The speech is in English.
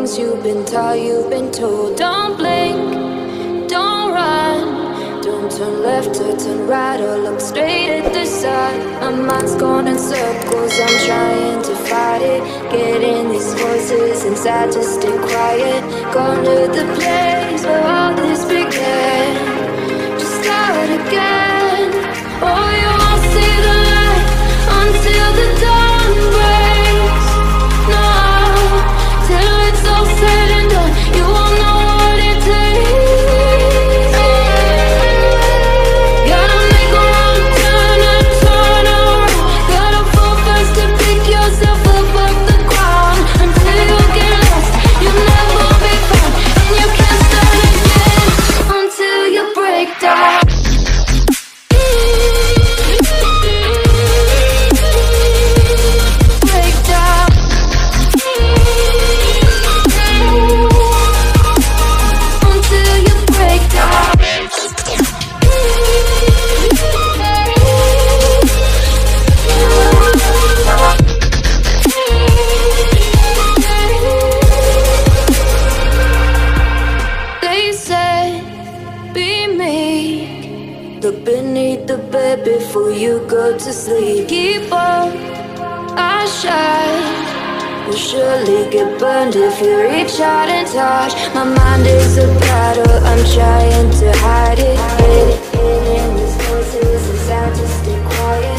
things you've been taught, you've been told. Don't blink, don't run, don't turn left or turn right or look straight at the sun. My mind's going in circles, I'm trying to fight it, getting these voices inside to stay quiet. Gone to the place where all this began, just start again. Oh, you won't see the light until the dawn breaks. No, till it's all said and done, you won't know what it takes. Gotta make a wrong turn and turn around. Gotta fall fast to pick yourself up off the ground. Until you get lost, you'll never be found, and you can't start again until you break down. Look beneath the bed before you go to sleep. Keep on, I shine. You'll surely get burned if you reach out and touch. My mind is a battle, I'm trying to hide it. Hiding these voices inside to stay quiet.